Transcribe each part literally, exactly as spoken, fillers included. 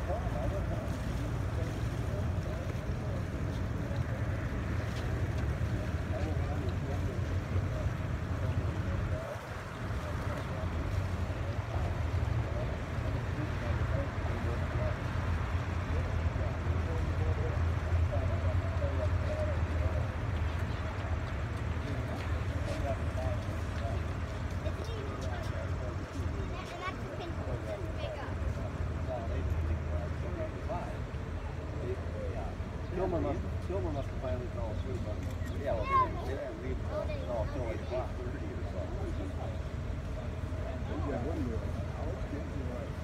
Silver must, Silver must have finally fell asleep, but yeah, well, they didn't, they didn't leave until until like five thirty or something. Yeah, one year. I was getting you right.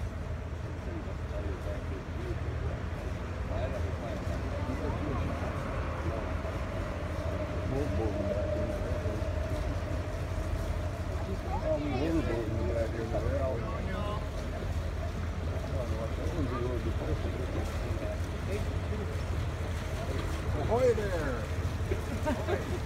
I never planned on that. Oh, we were boating back here. Ahoy there!